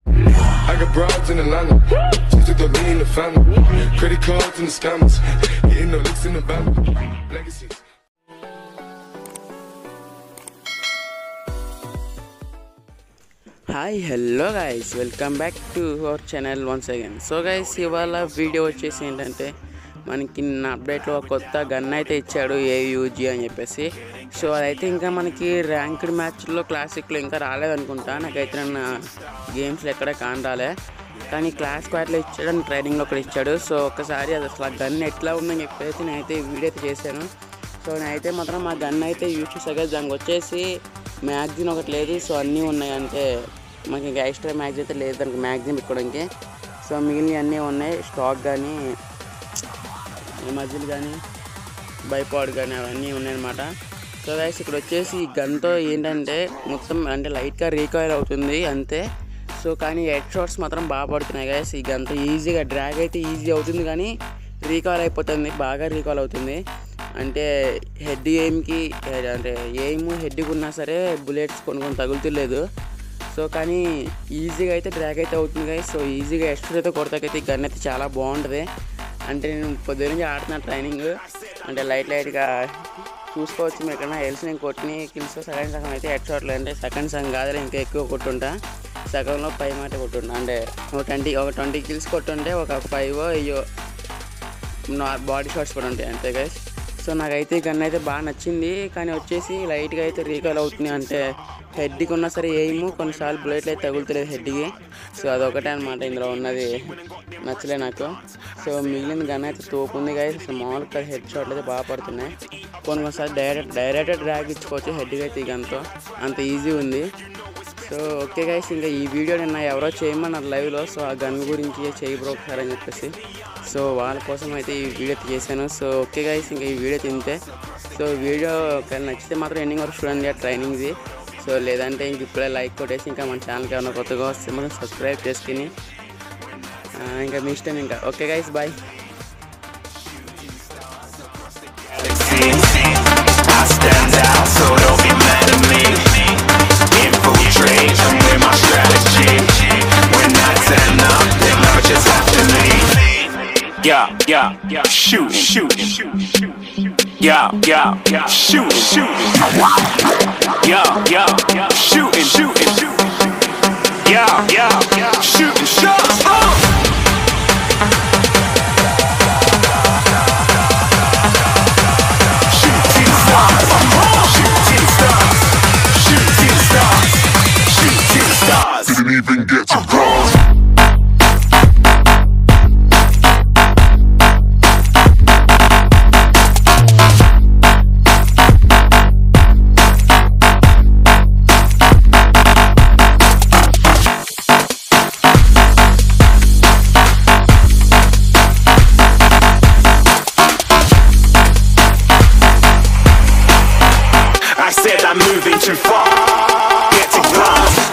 I got broads in Atlanta, just took the lean in the family, credit cards and the scammers, hitting the licks in the van, legacies. Hi hello guys, welcome back to our channel once again. So guys, ఇవాళ video వచ్చేసి ఏంటంటే మనకి నిన్న అప్డేట్లో కొత్త gun అయితే ఇచ్చాడు AUG అని చెప్పేసి. సో అదైతే ఇంకా మనకి ర్యాంక్డ్ మ్యాచ్లో క్లాసిక్లో ఇంకా రాలేదనుకుంటా. నాకైతే నన్ను గేమ్స్లో ఎక్కడ కానరాలే, కానీ క్లాస్ క్వాట్లో ఇచ్చాడు అండ్ ట్రైనింగ్లో ఒకటి ఇచ్చాడు. సో ఒక్కసారి అది అసలు ఆ గన్ ఎట్లా ఉందని చెప్పేసి నేనైతే వీడియో అయితే చేశాను. సో నేనైతే మాత్రం ఆ గన్ అయితే యూజ్ చేసాక దానికి వచ్చేసి మ్యాగ్జిన్ ఒకటి లేదు. సో అన్నీ ఉన్నాయి, అంటే మనకి ఇంకా ఎక్స్ట్రా మ్యాగ్జిన్ అయితే లేదు దానికి మ్యాగ్జిన్ పెట్టుకోవడానికి. సో మిగిలినవి అన్నీ ఉన్నాయి, స్టాక్ కానీ మజిల్ కానీ బైపాడ్ కానీ అవన్నీ ఉన్నాయన్నమాట. సో గైస్, ఇక్కడ వచ్చేసి ఈ గన్తో ఏంటంటే మొత్తం అంటే లైట్గా రీకాయిల్ అవుతుంది అంతే. సో కానీ హెడ్ షాట్స్ మాత్రం బాగా పడుతున్నాయి గైస్. ఈ గన్తో ఈజీగా డ్రాగ్ అయితే ఈజీ అవుతుంది, కానీ రీకాయిల్ అయిపోతుంది, బాగా రీకాయిల్ అవుతుంది. అంటే హెడ్ ఎయిమ్కి అంటే ఎయిమ్ హెడ్కి ఉన్నా సరే బుల్లెట్స్ కొన్ని తగులుతులేదు. సో కానీ ఈజీగా అయితే డ్రాగ్ అయితే అవుతుంది గైస్. సో ఈజీగా ఎక్స్ట్రా అయితే కొడతాకైతే ఈ గన్ అయితే చాలా బాగుంటుంది. అంటే నేను పొద్దున్న నుంచి ఆడుతున్న ట్రైనింగ్ అంటే లైట్గా చూసుకోవచ్చు మీరు ఎక్కడన్నా హెల్స్. నేను కొట్టిన కిల్స్ సగం అయితే హెడ్ షాట్లు, అంటే సెకండ్ సగం కాదు ఇంకా ఎక్కువ కొట్టుంటా, సగంలో 5 మాట కొట్టుంటా. అంటే ఒక 20 కిల్స్ కొట్టుంటే ఒక 5 అయ్యో బాడీ షాట్స్ కూడా ఉంటాయి అంతే గైస్. సో నాకైతే ఈ గన్ అయితే బాగా నచ్చింది, కానీ వచ్చేసి లైట్గా అయితే రీకాల్ అవుతుంది. అంటే హెడ్కి ఉన్నా సరే ఎయిమ్ కొన్నిసార్లు బుల్లెట్లు అయితే తగులుతలేదు హెడ్కి. సో అదొకటే అనమాట ఇందులో ఉన్నది, నచ్చలే నాకు. సో మిగిలిన గన్ అయితే తోపుంది గైస్. అసలు మామూలుగా హెడ్ షాట్లు అయితే బాగా పడుతున్నాయి. కొన్నిసార్లు డైరెక్ట్ డ్రాగ్ ఇచ్చుకోవచ్చు హెడ్కి అయితే ఈ గన్తో, అంత ఈజీ ఉంది. సో ఓకే గైస్, ఇంకా ఈ వీడియో నిన్న ఎవరో చేయమన్నారు లైవ్లో. సో ఆ గన్ గురించి చేయి బ్రో ఒకసారి అని చెప్పేసి, సో వాళ్ళ కోసం అయితే ఈ వీడియో చేశాను. సో ఓకే గైస్, ఇంకా ఈ వీడియో తింటే సో వీడియో నచ్చితే మాత్రం ఎండింగ్ వరకు చూడండి ఆ ట్రైనింగ్ది. సో లేదంటే ఇంక ఇప్పుడే లైక్ కొట్టేసి ఇంకా మన ఛానల్కి ఏమైనా కొత్తగా వస్తే మనం సబ్స్క్రైబ్ చేసుకుని ఇంకా మీ ఇష్టం ఇంకా. Okay guys, bye. Yeah, shoot, yeah, shoot, yeah, shooting, yeah, shooting shots. Shooting stars, shooting stars. Didn't even get to cross. I said I'm moving too far, getting lost.